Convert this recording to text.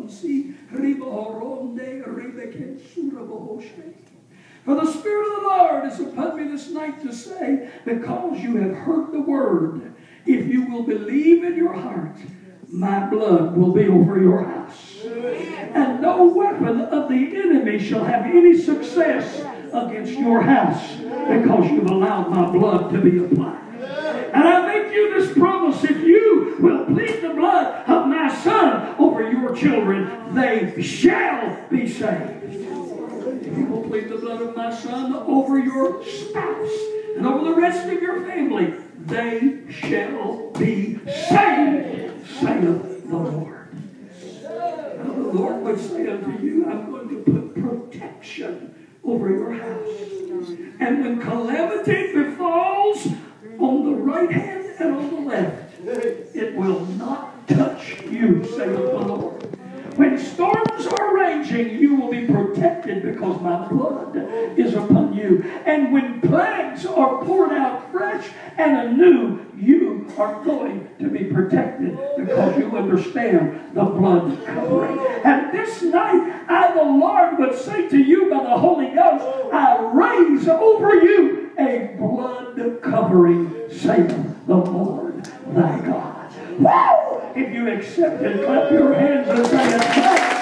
For the Spirit of the Lord is upon me this night to say, because you have heard the word, if you will believe in your heart, my blood will be over your house. And no weapon of the enemy shall have any success against your house, because you've allowed my blood to be applied. And I make you this promise: if you will plead the blood of my Son over your children, they shall be saved. If you will plead the blood of my Son over your spouse and over the rest of your family, they shall be saved, saith the Lord. Now the Lord would say unto you, I'm going to put protection over your house. And when calamity befalls on the right hand and on the left, it will not touch you, saith the Lord. When storms are raging, you will be protected because my blood is upon you. And when plagues are poured out fresh and anew, you are going to be protected because you understand the blood covering. And this night, I, the Lord, would say to you by the Holy Ghost, I raise over you a blood covering, saith the Lord thy God. Woo! If you accept it, clap your hands and say it.